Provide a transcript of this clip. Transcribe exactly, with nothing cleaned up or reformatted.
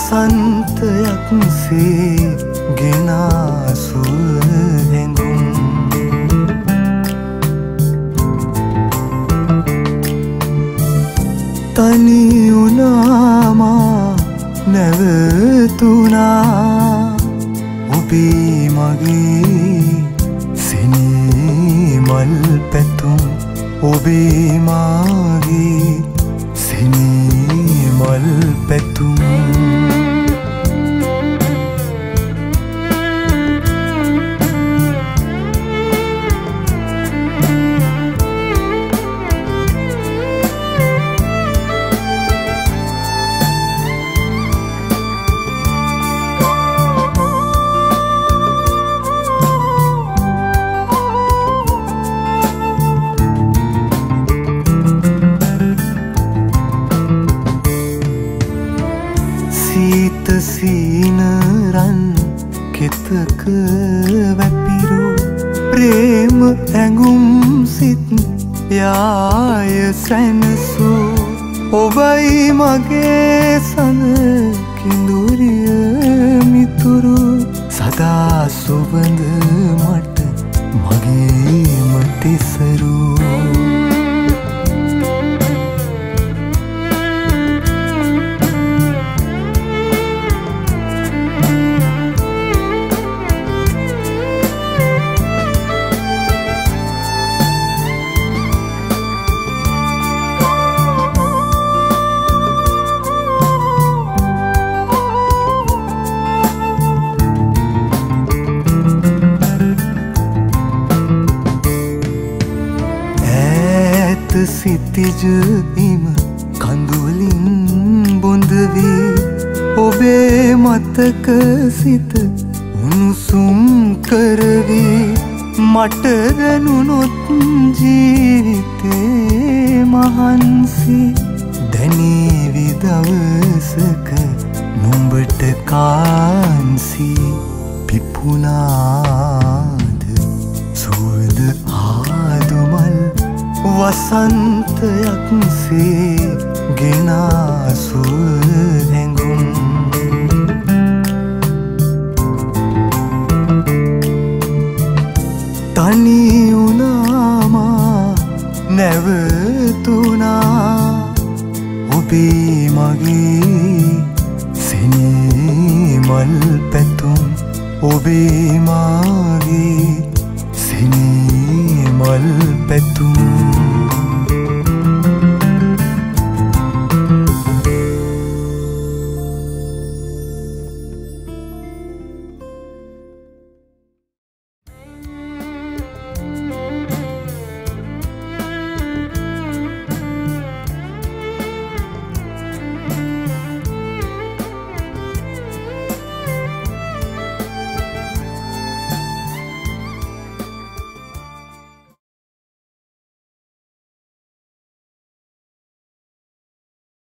වසන්තයක් සේ ගෙනා සුව හැඟුම් තනි වුණාමා නැවතුණා ඔබේ මගේ සිනී මල් පැතුම් ඔබේ මාගේ සිනී මල් පැතුම් සීත සීනරන් කෙතක වැපිරු ප්‍රේම ඇඟුම් සිත් යාය සැනසු ඔබයි මගේ සඳ කිඳුරිය මිතුරු සදා සුවඳ මට මගේම තිසරු සිතිජ ඉම කඳුලින් බොඳ වී ඔබේ මතක සිත උණුසුම් කරවී මට දැනුනොත් ජීවිතේ මහන්සි දැනේවි දවසක නුඹට කාන්සි පිපුනාද සුවඳ ආදුමල් වසන්තයක් සේ ගෙනා සුව හැඟුම් තනි වුණාමා නැවතුණා ඔබේ මගේ සිනී මල් පැතුම් ඔබේ මාගේ සිනී මල් පැතුම්